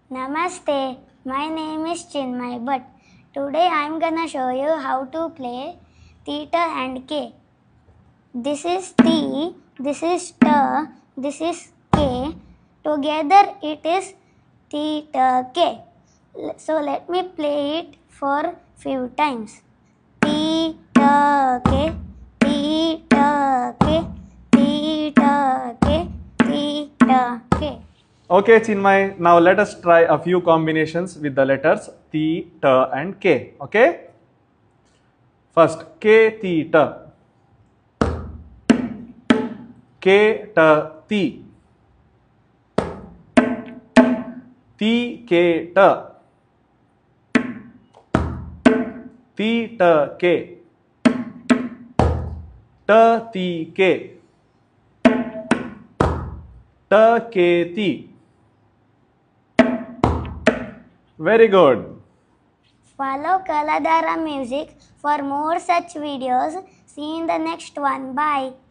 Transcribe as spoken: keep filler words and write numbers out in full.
Namaste, my name is Chinmay Bhat. Today I am gonna show you how to play theta and K. This is T, this is T, this is K. Together it is theta K. So let me play it for few times. Theta K, theta K, theta K, theta K. Okay, Chinmay, now let us try a few combinations with the letters T, T and K. Okay? First, K, T, T. K, T, T. T, K, T. T, T, K. T, T, K. T, K, T. Very good. Follow Kalādhārā Music for more such videos. See you in the next one. Bye.